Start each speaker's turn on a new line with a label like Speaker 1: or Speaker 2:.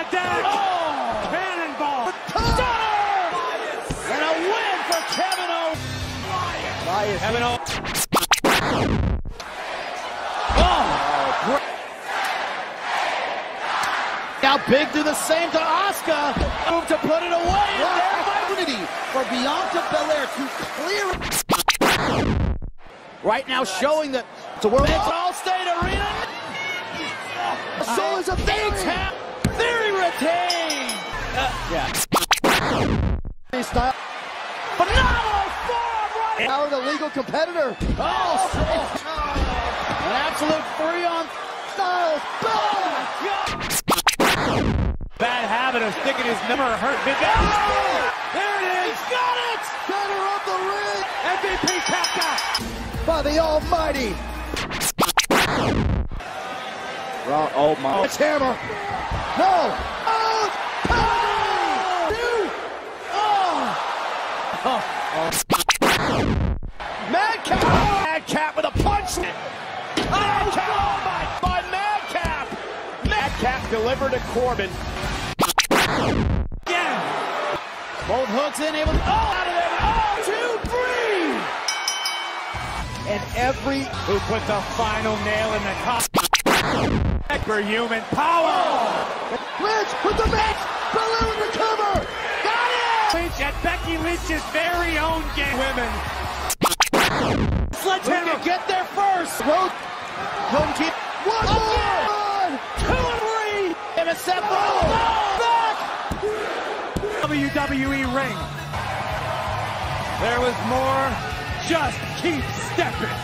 Speaker 1: the deck. Oh, cannonball. And a win for Kevin Owens. Kevin Owens. Oh, great. Now Big do the same to Asuka. Move to put it away.
Speaker 2: Opportunity for Bianca Belair to clear it.
Speaker 1: Right now showing that it's a world All-State Arena.
Speaker 2: So is a
Speaker 1: tap. Theory retained.
Speaker 2: Style.
Speaker 1: Phenomenal form right
Speaker 2: Now the legal competitor.
Speaker 1: An absolute free on
Speaker 2: Styles.
Speaker 1: bad habit of sticking his number hurt. There it is. He's got it.
Speaker 2: Center of the ring.
Speaker 1: MVP tapped out.
Speaker 2: By the Almighty.
Speaker 1: Oh my.
Speaker 2: It's Hammer. No. Oh.
Speaker 1: Madcap with a punch. Madcap by Madcap. Madcap delivered to Corbin. Again. Both hooks in, able to out of there. 1, 2, 3. And every who put the final nail in the coffin for human power.
Speaker 2: Lynch with the match. Belair with the cover.
Speaker 1: Got it. Lynch at Becky Lynch's very own game. Women. Sledgehammer get there first.
Speaker 2: Road.
Speaker 1: Couldn't keep.
Speaker 2: One more.
Speaker 1: 2 and 3. And a set back. WWE ring. There was more. Just keep stepping.